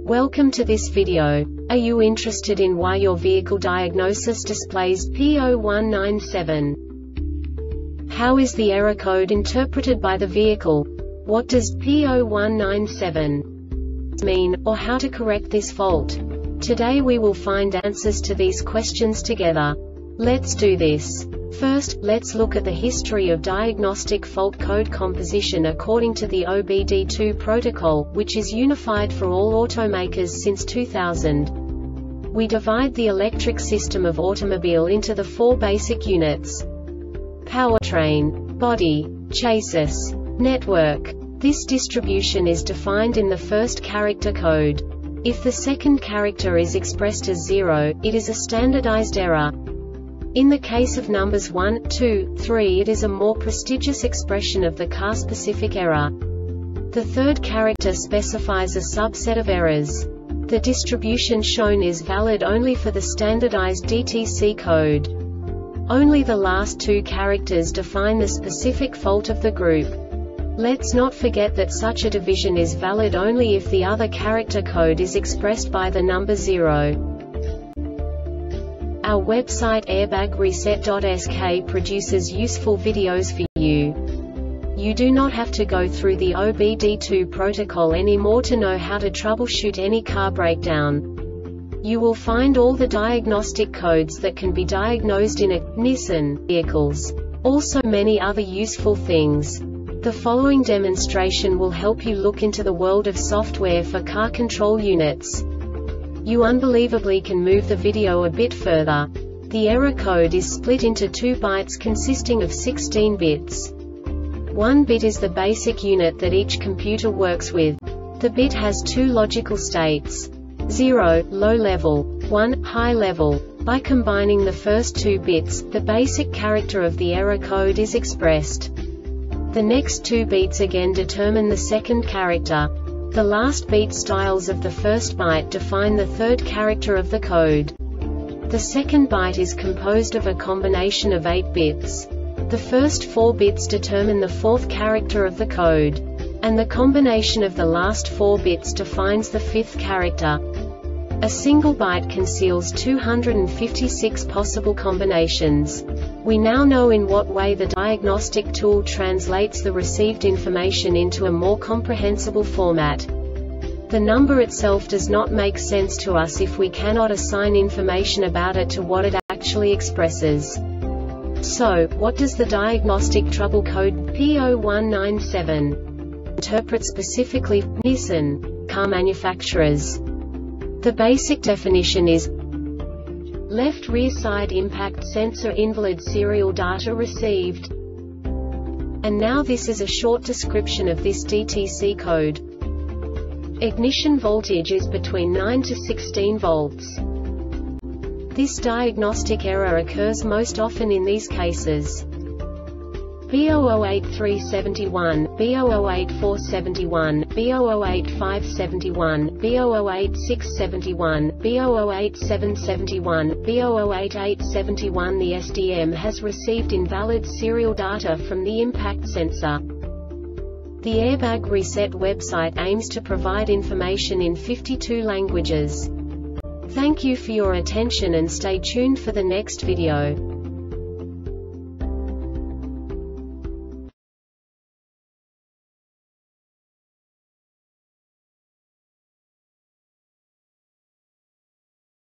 Welcome to this video. Are you interested in why your vehicle diagnosis displays P0197? How is the error code interpreted by the vehicle? What does P0197 mean, or how to correct this fault? Today we will find answers to these questions together. Let's do this. First, let's look at the history of diagnostic fault code composition according to the OBD2 protocol, which is unified for all automakers since 2000. We divide the electric system of automobile into the four basic units: powertrain, body, chassis, network. This distribution is defined in the first character code. If the second character is expressed as 0, it is a standardized error. In the case of numbers 1, 2, 3, it is a more prestigious expression of the car-specific error. The third character specifies a subset of errors. The distribution shown is valid only for the standardized DTC code. Only the last two characters define the specific fault of the group. Let's not forget that such a division is valid only if the other character code is expressed by the number 0. Our website airbagreset.sk produces useful videos for you. You do not have to go through the OBD2 protocol anymore to know how to troubleshoot any car breakdown. You will find all the diagnostic codes that can be diagnosed in a Nissan vehicles. Also many other useful things. The following demonstration will help you look into the world of software for car control units. You unbelievably can move the video a bit further. The error code is split into 2 bytes consisting of 16 bits. 1 bit is the basic unit that each computer works with. The bit has 2 logical states: 0, low level, 1, high level. By combining the first 2 bits, the basic character of the error code is expressed. The next 2 beats again determine the second character. The last beat styles of the first byte define the third character of the code. The second byte is composed of a combination of 8 bits. The first 4 bits determine the fourth character of the code. And the combination of the last 4 bits defines the fifth character. A single byte conceals 256 possible combinations. We now know in what way the diagnostic tool translates the received information into a more comprehensible format. The number itself does not make sense to us if we cannot assign information about it to what it actually expresses. So, what does the diagnostic trouble code P0197 interpret specifically for Nissan car manufacturers? The basic definition is: left rear side impact sensor invalid serial data received. And now this is a short description of this DTC code. Ignition voltage is between 9 to 16 volts. This diagnostic error occurs most often in these cases: B008371, B008471, B008571, B008671, B008771, B008871. The SDM has received invalid serial data from the impact sensor. The Airbag Reset website aims to provide information in 52 languages. Thank you for your attention and stay tuned for the next video.